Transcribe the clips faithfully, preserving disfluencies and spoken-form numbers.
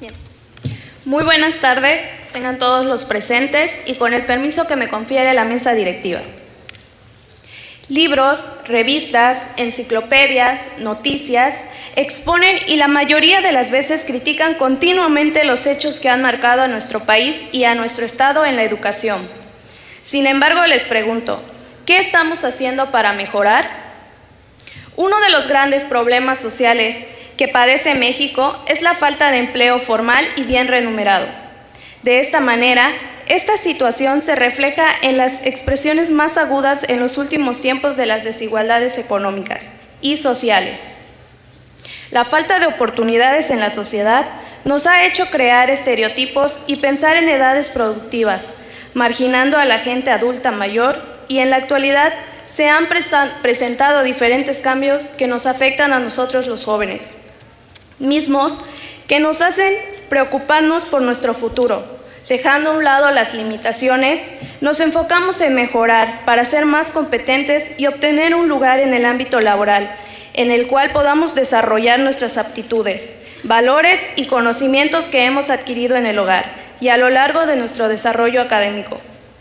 Bien. Muy buenas tardes, tengan todos los presentes y con el permiso que me confiere la mesa directiva. Libros, revistas, enciclopedias, noticias exponen y la mayoría de las veces critican continuamente los hechos que han marcado a nuestro país y a nuestro estado en la educación. Sin embargo, les pregunto, ¿qué estamos haciendo para mejorar? Uno de los grandes problemas sociales que padece México es la falta de empleo formal y bien remunerado. De esta manera, esta situación se refleja en las expresiones más agudas en los últimos tiempos de las desigualdades económicas y sociales. La falta de oportunidades en la sociedad nos ha hecho crear estereotipos y pensar en edades productivas, marginando a la gente adulta mayor, y en la actualidad se han presentado diferentes cambios que nos afectan a nosotros los jóvenes, mismos que nos hacen preocuparnos por nuestro futuro. Dejando a un lado las limitaciones, nos enfocamos en mejorar para ser más competentes y obtener un lugar en el ámbito laboral, en el cual podamos desarrollar nuestras aptitudes, valores y conocimientos que hemos adquirido en el hogar y a lo largo de nuestro desarrollo académico.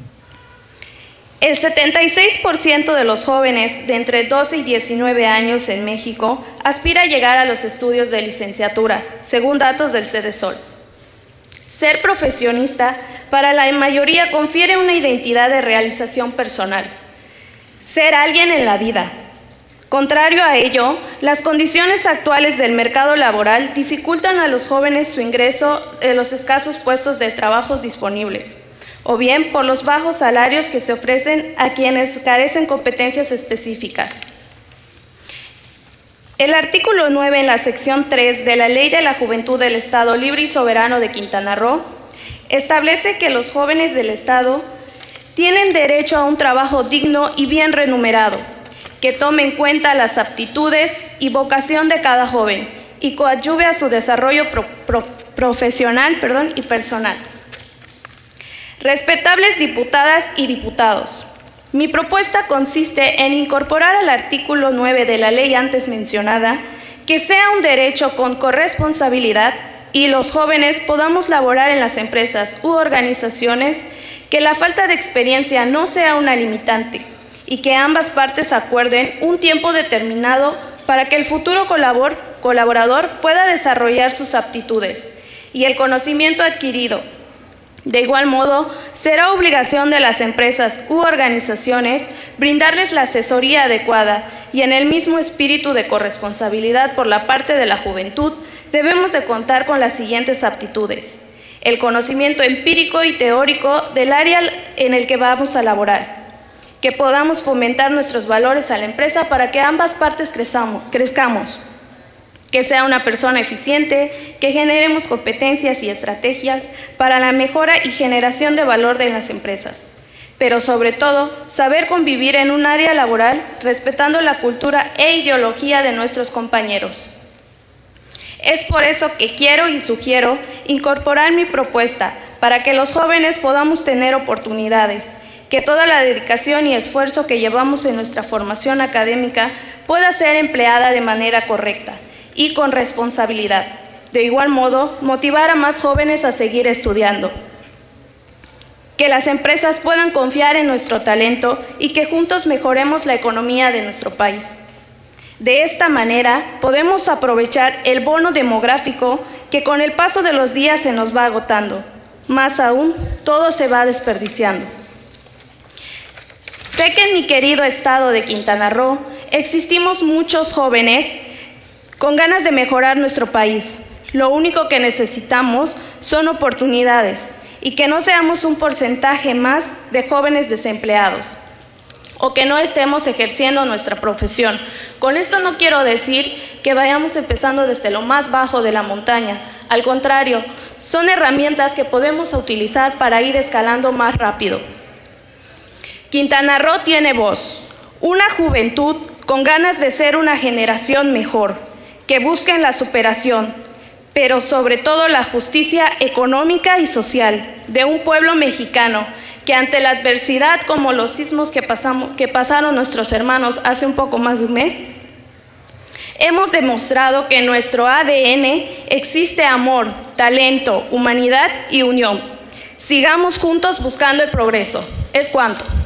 El setenta y seis por ciento de los jóvenes de entre doce y diecinueve años en México aspira a llegar a los estudios de licenciatura, según datos del CEDESOL. Ser profesionista para la mayoría confiere una identidad de realización personal, ser alguien en la vida. Contrario a ello, las condiciones actuales del mercado laboral dificultan a los jóvenes su ingreso de los escasos puestos de trabajo disponibles, o bien por los bajos salarios que se ofrecen a quienes carecen competencias específicas. El artículo nueve en la sección tres de la Ley de la Juventud del Estado Libre y Soberano de Quintana Roo establece que los jóvenes del Estado tienen derecho a un trabajo digno y bien remunerado, que tome en cuenta las aptitudes y vocación de cada joven y coadyuve a su desarrollo pro, pro, profesional perdón, y personal. Respetables diputadas y diputados, mi propuesta consiste en incorporar al artículo nueve de la ley antes mencionada que sea un derecho con corresponsabilidad y los jóvenes podamos laborar en las empresas u organizaciones, que la falta de experiencia no sea una limitante y que ambas partes acuerden un tiempo determinado para que el futuro colabor, colaborador pueda desarrollar sus aptitudes y el conocimiento adquirido. De igual modo, será obligación de las empresas u organizaciones brindarles la asesoría adecuada y en el mismo espíritu de corresponsabilidad por la parte de la juventud, debemos de contar con las siguientes aptitudes: el conocimiento empírico y teórico del área en el que vamos a laborar, que podamos fomentar nuestros valores a la empresa para que ambas partes crezamos, crezcamos. Que sea una persona eficiente, que generemos competencias y estrategias para la mejora y generación de valor de las empresas. Pero sobre todo, saber convivir en un área laboral respetando la cultura e ideología de nuestros compañeros. Es por eso que quiero y sugiero incorporar mi propuesta para que los jóvenes podamos tener oportunidades, que toda la dedicación y esfuerzo que llevamos en nuestra formación académica pueda ser empleada de manera correcta y con responsabilidad. De igual modo, motivar a más jóvenes a seguir estudiando. Que las empresas puedan confiar en nuestro talento y que juntos mejoremos la economía de nuestro país. De esta manera, podemos aprovechar el bono demográfico que con el paso de los días se nos va agotando. Más aún, todo se va desperdiciando. Sé que en mi querido estado de Quintana Roo existimos muchos jóvenes con ganas de mejorar nuestro país. Lo único que necesitamos son oportunidades y que no seamos un porcentaje más de jóvenes desempleados o que no estemos ejerciendo nuestra profesión. Con esto no quiero decir que vayamos empezando desde lo más bajo de la montaña. Al contrario, son herramientas que podemos utilizar para ir escalando más rápido. Quintana Roo tiene voz, una juventud con ganas de ser una generación mejor, que busquen la superación, pero sobre todo la justicia económica y social de un pueblo mexicano que ante la adversidad como los sismos que, pasamos, que pasaron nuestros hermanos hace un poco más de un mes, Hemos demostrado que en nuestro A D N existe amor, talento, humanidad y unión. Sigamos juntos buscando el progreso. Es cuanto.